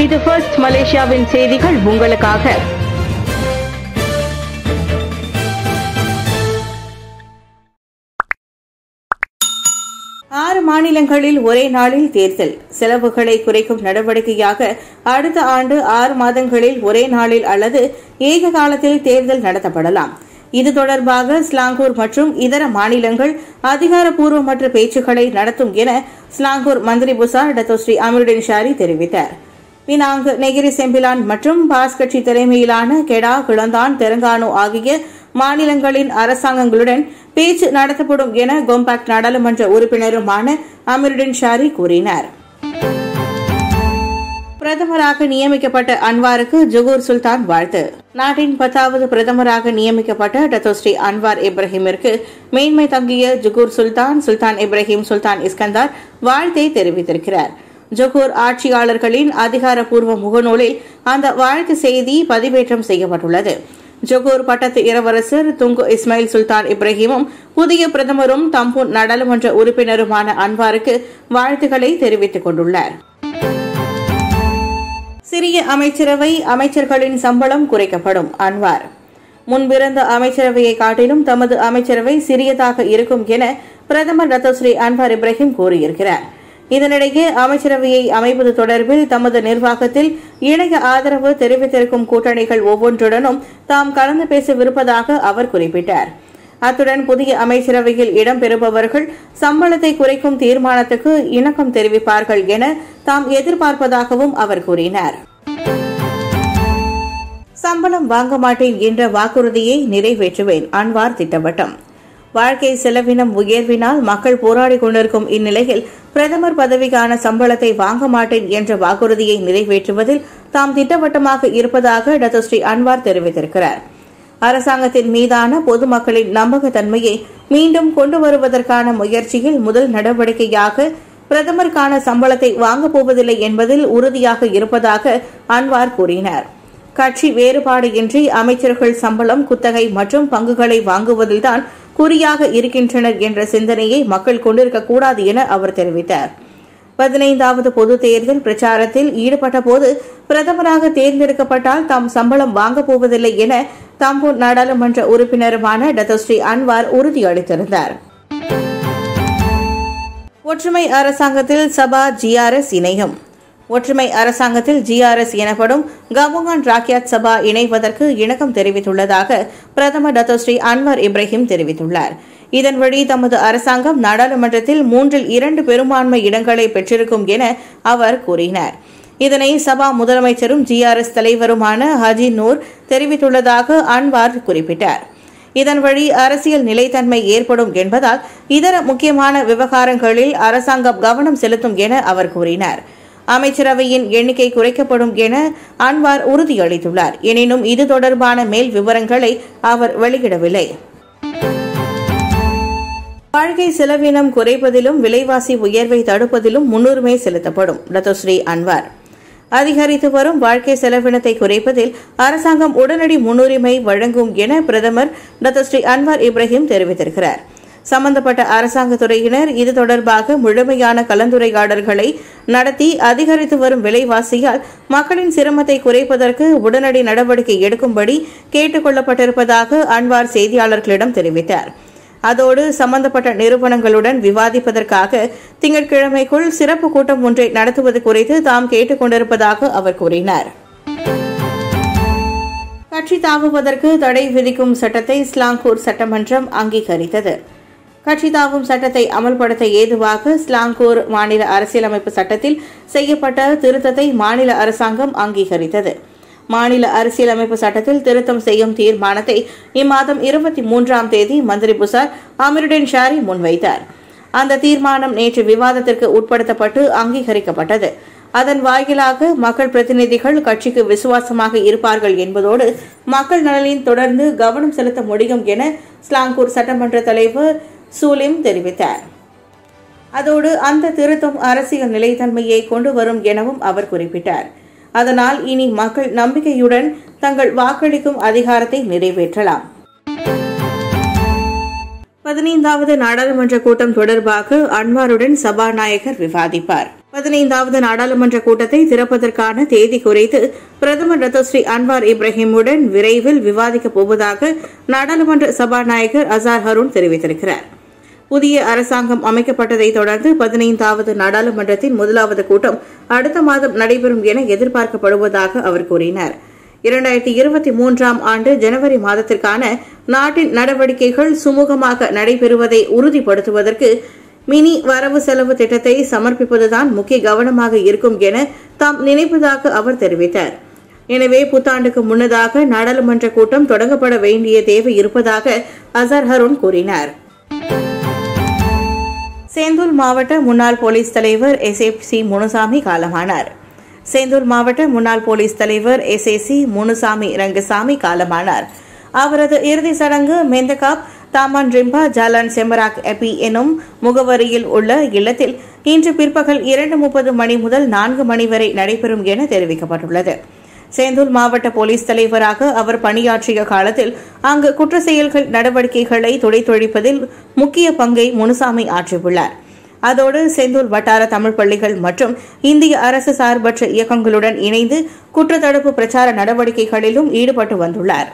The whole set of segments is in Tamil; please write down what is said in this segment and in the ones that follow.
இது ஃபர்ஸ்ட் மலேசியாவின் செய்திகள் உங்களுக்காக. ஆறு மாநிலங்களில் ஒரே நாளில் தேர்தல் செலவுகளை குறைக்கும் நடவடிக்கையாக அடுத்த ஆண்டு 6 மாதங்களில் ஒரே நாளில் அல்லது ஏக காலத்தில் தேர்தல் நடத்தப்படலாம். இது தொடர்பாக ஸ்லாங்கூர் மற்றும் இதர மாநிலங்கள் அதிகாரப்பூர்வமற்ற பேச்சுக்களை நடத்தும் என Selangor Menteri Besar Dato' Sri Amirudin Shari தெரிவித்தார். பினாங், நெகிரி செம்பிலான் மற்றும் பாஸ் கட்சி தலைமையிலான கெடா, கிளந்தான், தெலங்கானா ஆகிய மாநிலங்களின் அரசாங்கங்களுடன் பேச்சு நடத்தப்படும் என கோம்பாக்ட் நாடாளுமன்ற உறுப்பினருமான அமீருடின் ஷாரி கூறினார். பிரதமராக நியமிக்கப்பட்ட அன்வாருக்கு ஜுகூர் சுல்தான் வாழ்த்து. நாட்டின் 10வது பிரதமராக நியமிக்கப்பட்ட டத்தோஸ்ரீ அன்வார் இப்ராஹிமிற்கு மேன்மை தங்கிய ஜுகூர் சுல்தான் இப்ராஹிம் சுல்தான் இஸ்கந்தார் வாழ்த்தை தெரிவித்திருக்கிறார். ஜொகூர் ஆட்சியாளர்களின் அதிகாரப்பூர்வ முகநூலில் அந்த வாழ்த்து செய்தி பதிவேற்றம் செய்யப்பட்டுள்ளது. ஜொகூர் பட்டத்து இளவரசர் துங்கு இஸ்மாயில் சுல்தான் இப்ராஹிமும் புதிய பிரதமரும் தம்பூன் நாடாளுமன்ற உறுப்பினருமான அன்வாருக்கு வாழ்த்துக்களை தெரிவித்துக் கொண்டுள்ளார். சிறிய அமைச்சர்களின் சம்பளம் குறைக்கப்படும். அன்வார் முன்பிருந்த அமைச்சரவையை காட்டிலும் தமது அமைச்சரவை சிறியதாக இருக்கும் என பிரதமர் டத்தோஸ்ரீ அன்வார் இப்ராஹிம் கூறியிருக்கிறார். இதனிடையே அமைச்சரவையை அமைப்பது தொடர்பில் தமது நிர்வாகத்தில் இணைய ஆதரவு தெரிவித்திருக்கும் கூட்டணிகள் ஒவ்வொன்றுடனும் தாம் கலந்து பேசவிருப்பதாக அவர் குறிப்பிட்டார். அத்துடன் புதிய அமைச்சரவையில் இடம்பெறுபவர்கள் சம்பளத்தை குறைக்கும் தீர்மானத்துக்கு இணக்கம் தெரிவிப்பார்கள் என தாம் எதிர்பார்ப்பதாகவும் அவர் கூறினார். சம்பளம் வாங்க மாட்டேன் என்ற வாக்குறுதியை நிறைவேற்றுவேன். அன்வார் திட்டவட்டம். வாழ்க்கை செலவினம் உயர்வினால் மக்கள் போராடிக் கொண்டிருக்கும் இந்நிலையில் பிரதமர் பதவிக்கான சம்பளத்தை வாங்க மாட்டேன் என்ற வாக்குறுதியை நிறைவேற்றுவதில் தாம் திட்டவட்டமாக இருப்பதாக டத்தோஸ்ரீ அன்வார் தெரிவித்திருக்கிறார். அரசாங்கத்தின் மீதான பொதுமக்களின் நம்பகத்தன்மையை மீண்டும் கொண்டு வருவதற்கான முயற்சியில் முதல் நடவடிக்கையாக பிரதமருக்கான சம்பளத்தை வாங்கப் போவதில்லை என்பதில் உறுதியாக இருப்பதாக அன்வார் கூறினார். கட்சி வேறுபாடு இன்றி அமைச்சர்கள் சம்பளம், குத்தகை மற்றும் பங்குகளை வாங்குவதில்தான் குறியாக இருக்கின்றனர் என்ற சிந்தனையை மக்கள் கொண்டிருக்கக்கூடாது என அவர் தெரிவித்தார். 15வது பொது தேர்தல் பிரச்சாரத்தில் ஈடுபட்ட போது பிரதமராக தேர்ந்தெடுக்கப்பட்டால் தாம் சம்பளம் வாங்கப் போவதில்லை என தம்பூன் நாடாளுமன்ற உறுப்பினருமான டத்தோஸ்ரீ அன்வார் உறுதியளித்திருந்தார். ஒற்றுமை அரசாங்கத்தில் சபா GRS இணையும். ஒற்றுமை அரசாங்கத்தில் GRS எனப்படும் கம்புங்கான் ராக்கியாத் சபா இணைவதற்கு இணக்கம் தெரிவித்துள்ளதாக பிரதமர் டத்தோஸ்ரீ அன்வார் இப்ராஹிம் தெரிவித்துள்ளார். இதன் வழி தமது அரசாங்கம் நாடாளுமன்றத்தில் 3/2 பெரும்பான்மை இடங்களை பெற்றிருக்கும் என அவர் கூறினார். இதனை சபா முதலமைச்சரும் GRS தலைவருமான ஹஜி நூர் தெரிவித்துள்ளதாக அன்வார் குறிப்பிட்டார். இதன் வழி அரசியல் நிலைத்தன்மை ஏற்படும் என்பதால் இதர முக்கியமான விவகாரங்களில் அரசாங்கம் கவனம் செலுத்தும் என அவர் கூறினார். அமைச்சரவையின் எண்ணிக்கை குறைக்கப்படும் என அன்வார் உறுதியளித்துள்ளார். எனினும் இது தொடர்பான மேல் விவரங்களை அவர் வெளியிடவில்லை. வாழ்க்கை செலவினம் குறைப்பதிலும் விலைவாசி உயர்வை தடுப்பதிலும் முன்னுரிமை செலுத்தப்படும். டத்தோஸ்ரீ அன்வார் அதிகரித்து வரும் வாழ்க்கை செலவினத்தை குறைப்பதில் அரசாங்கம் உடனடி முன்னுரிமை வழங்கும் என பிரதமர் டத்தோஸ்ரீ அன்வார் இப்ராஹிம் தெரிவித்திருக்கிறார். சம்பந்தப்பட்ட அரசாங்க துறையினர் இது தொடர்பாக முழுமையான கலந்துரையாடல்களை நடத்தி அதிகரித்து வரும் விலைவாசியால் மக்களின் சிரமத்தை குறைப்பதற்கு உடனடி நடவடிக்கை எடுக்கும்படி கேட்டுக் கொள்ளப்பட்டிருப்பதாக அன்வார் செய்தியாளர்களிடம் தெரிவித்தார். அதோடு சம்பந்தப்பட்ட நிறுவனங்களுடன் விவாதிப்பதற்காக திங்கட்கிழமைக்குள் சிறப்பு கூட்டம் ஒன்றை நடத்துவது குறித்து தாம் கேட்டுக் கொண்டிருப்பதாக அவர் கூறினார். கட்சி தாவுவதற்கு தடை விதிக்கும் சட்டத்தை ஸ்லாங்கூர் சட்டமன்றம் அங்கீகரித்தது. கட்சி தாவும் சட்டத்தை அமல்படுத்த ஏதுவாக ஸ்லாங்கூர் மாநில அரசியலமைப்பு சட்டத்தில் செய்யப்பட்ட திருத்தத்தை மாநில அரசாங்கம் அங்கீகரித்தது. மாநில அரசியலமைப்பு சட்டத்தில் திருத்தம் செய்யும் தீர்மானத்தை இம்மாதம் 23ஆம் தேதி மந்திரி புசார் அமீருடின் ஷாரி முன்வைத்தார். அந்த தீர்மானம் நேற்று விவாதத்திற்கு உட்படுத்தப்பட்டு அங்கீகரிக்கப்பட்டது. அதன் வாயிலாக மக்கள் பிரதிநிதிகள் கட்சிக்கு விசுவாசமாக இருப்பார்கள் என்பதோடு மக்கள் நலனில் தொடர்ந்து கவனம் செலுத்த முடியும் என ஸ்லாங்கூர் சட்டமன்ற தலைவர் சூலிம் தெரிவித்தார். அதோடு அந்த திருத்தம் அரசியல் நிலைத்தன்மையை கொண்டு வரும் எனவும் அவர் குறிப்பிட்டார். அதனால் இனி மக்கள் நம்பிக்கையுடன் தங்கள் வாக்களிக்கும் அதிகாரத்தை நிறைவேற்றலாம். 15வது நாடாளுமன்ற கூட்டம் தொடர்பாக அன்வாருடன் சபாநாயகர் விவாதிப்பார். 15வது நாடாளுமன்ற கூட்டத்தை திறப்பதற்கான தேதி குறித்து பிரதமர் டத்தோஸ்ரீ அன்வார் இப்ராஹிமுடன் விரைவில் விவாதிக்கப் போவதாக நாடாளுமன்ற சபாநாயகர் அசார் ஹருன் தெரிவித்திருக்கிறார். புதிய அரசாங்கம் அமைக்கப்பட்டதை தொடர்ந்து 15வது நாடாளுமன்றத்தின் முதலாவது கூட்டம் அடுத்த மாதம் நடைபெறும் என எதிர்பார்க்கப்படுவதாக அவர் கூறினார். 2023ஆம் ஆண்டு ஜனவரி மாதத்திற்கான நாட்டின் நடவடிக்கைகள் சுமூகமாக நடைபெறுவதை உறுதிப்படுத்துவதற்கு மினி வரவு செலவு திட்டத்தை சமர்ப்பிப்பதுதான் முக்கிய கவனமாக இருக்கும் என தாம் நினைப்பதாக அவர் தெரிவித்தார். எனவே புத்தாண்டுக்கு முன்னதாக நாடாளுமன்ற கூட்டம் தொடங்கப்பட வேண்டிய தேவை இருப்பதாக அசார் ஹருன் கூறினார். சேந்தூர் மாவட்ட முன்னாள் போலீஸ் தலைவர் எஸ்ஏசி முனுசாமி காலமானார். சேந்தூர் மாவட்ட முன்னாள் போலீஸ் தலைவர் எஸ்ஏசி முனுசாமி ரங்கசாமி காலமானார். அவரது இறுதி சடங்கு மெந்தகாப் தாமான் ரிம்பா ஜாலான் செமராக் எப்பி எனும் முகவரியில் உள்ள இல்லத்தில் இன்று பிற்பகல் 2:30 மணி முதல் 4 மணி வரை நடைபெறும் என தெரிவிக்கப்பட்டுள்ளது. சேந்தூர் மாவட்ட போலீஸ் தலைவராக அவர் பணியாற்றிய காலத்தில் அங்கு குற்ற செயல்கள் நடவடிக்கைகளை துடைத்தொழிப்பதில் முக்கிய பங்கை முனுசாமி ஆற்றியுள்ளார். அதோடு சேந்தூர் வட்டார தமிழ் பள்ளிகள் மற்றும் இந்திய அரசு சார்பற்ற இயக்கங்களுடன் இணைந்து குற்றத்தடுப்பு பிரச்சார நடவடிக்கைகளிலும் ஈடுபட்டு வந்துள்ளார்.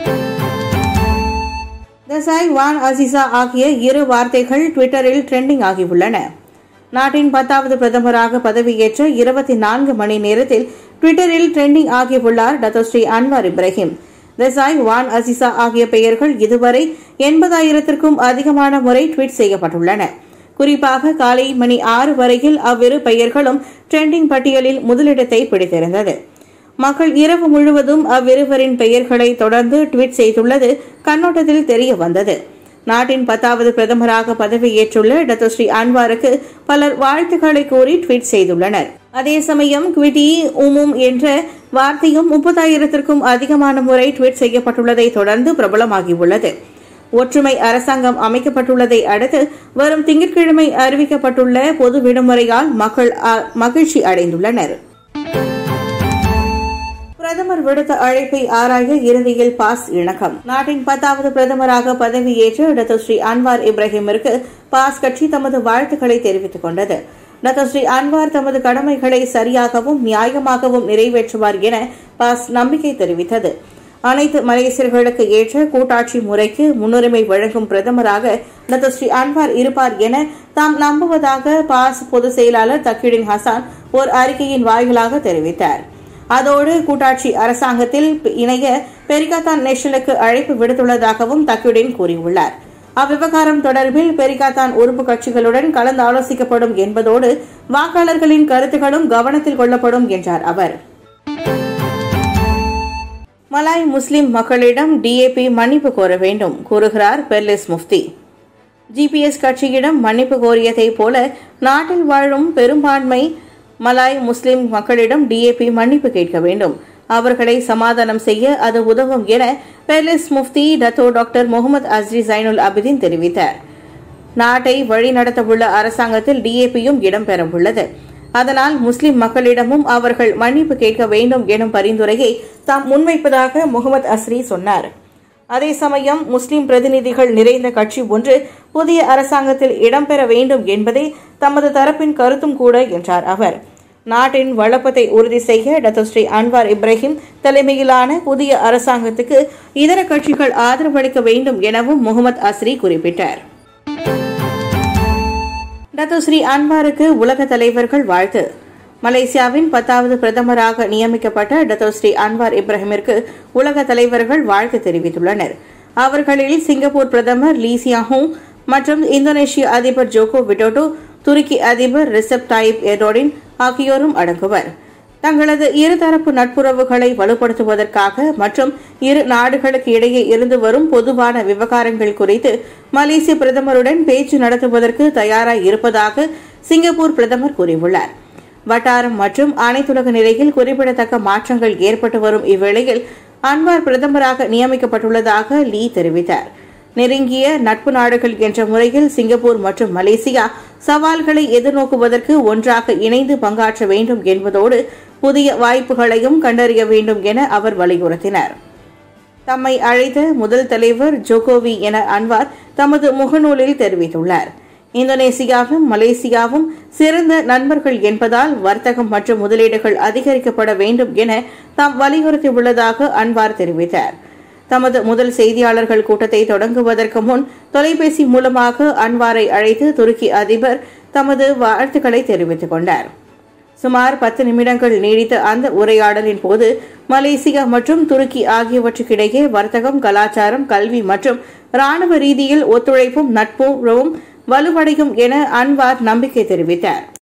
தசாய் வான் அசிசா ஆகிய இரு வார்த்தைகள் ட்விட்டரில் ட்ரெண்டிங் ஆகியுள்ளன. நாட்டின் 10வது பிரதமராக பதவியேற்ற 24 மணி நேரத்தில் ட்விட்டரில் ட்ரெண்டிங் ஆகியுள்ளார் டத்தோஸ்ரீ அன்வார் இப்ராஹிம். தசாய் வான் அசிசா ஆகிய பெயர்கள் இதுவரை 80,000க்கும் அதிகமான முறை ட்வீட் செய்யப்பட்டுள்ளன. குறிப்பாக காலை மணி 6 வரையில் அவ்விரு பெயர்களும் ட்ரெண்டிங் பட்டியலில் முதலிடத்தை பிடித்திருந்தது. மக்கள் இரவு முழுவதும் அவ்விருவரின் பெயர்களை தொடர்ந்து ட்வீட் செய்துள்ளது கண்ணோட்டத்தில் தெரிய வந்தது. நாட்டின் 10வது பிரதமராக பதவியேற்றுள்ள டத்தோஸ்ரீ அன்வாருக்கு பலர் வாழ்த்துக்களை கூறி ட்வீட் செய்துள்ளனர். அதே சமயம் குவிட்டி உமும் என்ற வார்த்தையும் 30,000க்கும் அதிகமான முறை ட்வீட் செய்யப்பட்டுள்ளதை தொடர்ந்து பிரபலமாகியுள்ளது. ஒற்றுமை அரசாங்கம் அமைக்கப்பட்டுள்ளதை அடுத்து வரும் திங்கட்கிழமை அறிவிக்கப்பட்டுள்ள பொது விடுமுறையால் மக்கள் மகிழ்ச்சி அடைந்துள்ளனர். பிரதமர் விடுத்த அழைப்பை ஆராய இறுதியில் பாஸ் இணக்கம். நாட்டின் 10வது பிரதமராக பதவியேற்ற டத்தோஸ்ரீ அன்வார் இப்ராஹிமிற்கு பாஸ் கட்சி தமது வாழ்த்துக்களை தெரிவித்துக் கொண்டது. டத்தோஸ்ரீ அன்வார் தமது கடமைகளை சரியாகவும் நியாயமாகவும் நிறைவேற்றுவார் என பாஸ் நம்பிக்கை தெரிவித்தது. அனைத்து மலேசியர்களுக்கு ஏற்ற கூட்டாட்சி முறைக்கு முன்னுரிமை வழங்கும் பிரதமராக டத்தோஸ்ரீ அன்வார் இருப்பார் என தாம் நம்புவதாக பாஸ் பொதுச் செயலாளர் தக்கிடின் ஹசான் ஓர் அறிக்கையின் வாயிலாக தெரிவித்தார். அதோடு கூட்டாட்சி அரசாங்கத்தில் இணைய பெரிகாத்தான் நேஷனலுக்கு அழைப்பு விடுத்துள்ளதாகவும் தக்கிடின் கூறியுள்ளார். அவ்விவகாரம் தொடர்பில் பெரிகாத்தான் உறுப்பு கட்சிகளுடன் கலந்து ஆலோசிக்கப்படும் என்பதோடு வாக்காளர்களின் கருத்துக்களும் கவனத்தில் கொள்ளப்படும் என்றார் அவர். மலாய் முஸ்லிம் மக்களிடம் டிஏபி மன்னிப்பு கோர வேண்டும் கூறுகிறார் பெர்லிஸ் முஃப்தி. ஜிபிஎஸ் கட்சியிடம் மன்னிப்பு கோரியதை போல நாட்டில் வாழும் பெரும்பான்மை மலாய் முஸ்லிம் மக்களிடம் டிஏபி மன்னிப்பு கேட்க வேண்டும். அவர்களை சமாதானம் செய்ய அது உதவும் என பெர்லிஸ் முஃப்தி Dato doctor Mohamad Asri Zainul Abidin தெரிவித்தார். நாட்டை வழிநடத்தவுள்ள அரசாங்கத்தில் டிஏபியும் இடம்பெறவுள்ளது. அதனால் முஸ்லிம் மக்களிடமும் அவர்கள் மன்னிப்பு கேட்க வேண்டும் எனும் பரிந்துரையை தாம் முன்வைப்பதாக முகமது அஸ்ரி சொன்னார். அதே சமயம் முஸ்லிம் பிரதிநிதிகள் நிறைந்த கட்சி ஒன்று புதிய அரசாங்கத்தில் இடம்பெற வேண்டும் என்பதே தமது தரப்பின் கருத்தும் கூட என்றார் அவர். நாட்டின் வளப்பத்தை உறுதி செய்ய டத்தோஸ்ரீ அன்வார் இப்ராஹிம் தலைமையிலான புதிய அரசாங்கத்துக்கு இதர கட்சிகள் ஆதரவளிக்க வேண்டும் எனவும் முகமது அஸ்ரி குறிப்பிட்டார். டத்தோஸ்ரீ அன்வாருக்கு உலக தலைவர்கள் வாழ்த்து. மலேசியாவின் 10வது பிரதமராக நியமிக்கப்பட்ட டத்தோஸ்ரீ அன்வார் இப்ராஹிமிற்கு உலக தலைவர்கள் வாழ்த்து தெரிவித்துள்ளனர். அவர்களில் சிங்கப்பூர் பிரதமர் லீ சியாங் மற்றும் இந்தோனேஷிய அதிபர் ஜோகோ விடோடோ, துருக்கி அதிபர் ரிசெப் தாயிப் எர்டோகன் ஆகியோரும் அடங்குவர். தங்களது இருதரப்பு நட்புறவுகளை வலுப்படுத்துவதற்காக மற்றும் இரு நாடுகளுக்கு இடையே இருந்து வரும் பொதுவான விவகாரங்கள் குறித்து மலேசிய பிரதமருடன் பேச்சு நடத்துவதற்கு தயாராக இருப்பதாக சிங்கப்பூர் பிரதமர் கூறியுள்ளார். வட்டாரம் மற்றும் அனைத்துலக நிலையில் குறிப்பிடத்தக்க மாற்றங்கள் ஏற்பட்டு வரும் இவ்வேளையில் அன்வார் பிரதமராக நியமிக்கப்பட்டுள்ளதாக லீ தெரிவித்தார். நெருங்கிய நட்பு நாடுகள் என்ற முறையில் சிங்கப்பூர் மற்றும் மலேசியா சவால்களை எதிர்நோக்குவதற்கு ஒன்றாக இணைந்து பங்காற்ற வேண்டும் என்பதோடு புதிய வாய்ப்புகளையும் கண்டறிய வேண்டும் என அவர் வலியுறுத்தினார். தம்மை அழைத்த முதல் தலைவர் ஜோகோவி என அன்வார் தமது முகநூலில் தெரிவித்துள்ளார். இந்தோனேசியாவும் மலேசியாவும் சிறந்த நண்பர்கள் என்பதால் வர்த்தகம் மற்றும் முதலீடுகள் அதிகரிக்கப்பட வேண்டும் என தாம் வலியுறுத்தியுள்ளதாக அன்வார் தெரிவித்தார். தமது முதல் செய்தியாளர்கள் கூட்டத்தை தொடங்குவதற்கு முன் தொலைபேசி மூலமாக அன்வாரை அழைத்து துருக்கி அதிபர் தமது வாழ்த்துக்களை தெரிவித்துக் கொண்டார். சுமார் 10 நிமிடங்கள் நீடித்த அந்த உரையாடலின் போது மலேசியா மற்றும் துருக்கி ஆகியவற்றுக்கிடையே வர்த்தகம், கலாச்சாரம், கல்வி மற்றும் ராணுவ ரீதியில் ஒத்துழைப்பும் நட்புறவும் வலுவடையும் என அன்வார் நம்பிக்கை தெரிவித்தார்.